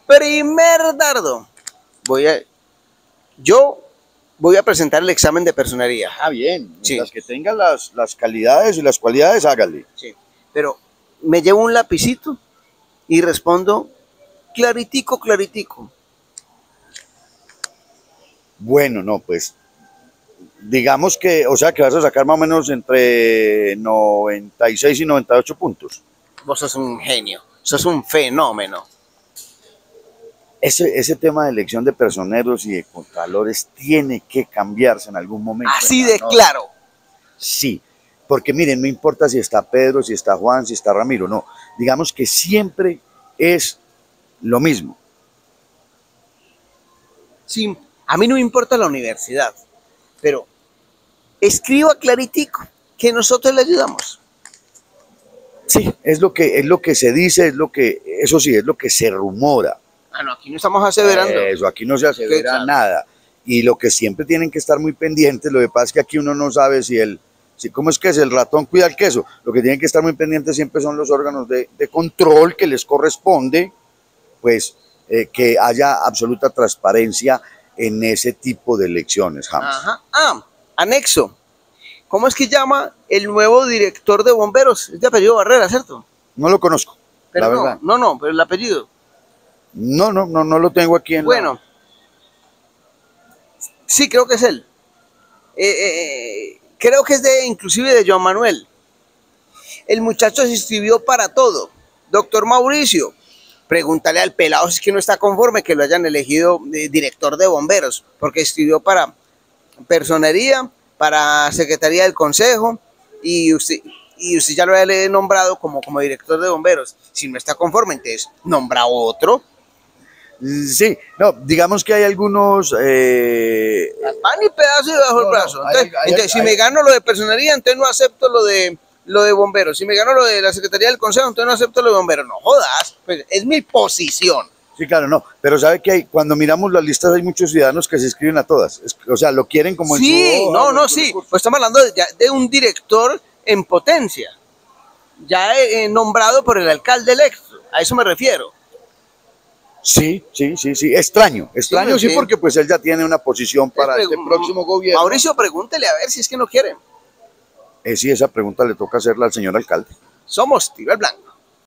Primer dardo. Yo voy a presentar el examen de personería. Ah, bien. Sí. Mientras que tenga las calidades y las cualidades, hágale. Sí. Pero me llevo un lapicito y respondo claritico, claritico. Bueno, no, pues digamos que, o sea, que vas a sacar más o menos entre 96 y 98 puntos. Vos sos un genio, sos un fenómeno. Ese tema de elección de personeros y de contralores tiene que cambiarse en algún momento. Así de claro. Sí, porque miren, no importa si está Pedro, si está Juan, si está Ramiro, no. Digamos que siempre es lo mismo. Sí, a mí no me importa la universidad, pero escriba claritico, que nosotros le ayudamos. Sí, es lo que se dice, eso sí, es lo que se rumora. Ah, no, aquí no estamos aseverando. Eso, aquí no se asevera nada. Y lo que siempre tienen que estar muy pendientes, lo que pasa es que aquí uno no sabe ¿cómo es que es? El ratón cuida el queso. Lo que tienen que estar muy pendientes siempre son los órganos de control que les corresponde, pues, que haya absoluta transparencia en ese tipo de elecciones, James. Ajá. Ah, anexo. ¿Cómo es que llama el nuevo director de bomberos? Es de apellido Barrera, ¿cierto? No lo conozco, pero la verdad. No, pero el apellido. No lo tengo aquí en Bueno, sí, creo que es él. Creo que es inclusive de Joan Manuel. El muchacho se inscribió para todo. Doctor Mauricio, pregúntale al pelado si es que no está conforme que lo hayan elegido director de bomberos, porque escribió para personería, para secretaría del consejo, y usted ya lo había nombrado como director de bomberos. Si no está conforme, entonces nombra otro. Sí, no, digamos que hay algunos... Pan y pedazo y bajo el brazo. Entonces, si me gano lo de personería, entonces no acepto lo de bomberos. Si me gano lo de la secretaría del consejo, entonces no acepto lo de bomberos. No jodas, pues es mi posición. Sí, claro, no, pero sabe que cuando miramos las listas hay muchos ciudadanos que se inscriben a todas, o sea, lo quieren como sí, en su hoja, sí, pues estamos hablando de un director en potencia, ya nombrado por el alcalde electo, a eso me refiero. Sí, extraño, sí, porque pues él ya tiene una posición para este próximo gobierno. Mauricio, pregúntele a ver si es que no quieren. Sí, esa pregunta le toca hacerla al señor alcalde. Somos Tiro al Blanco.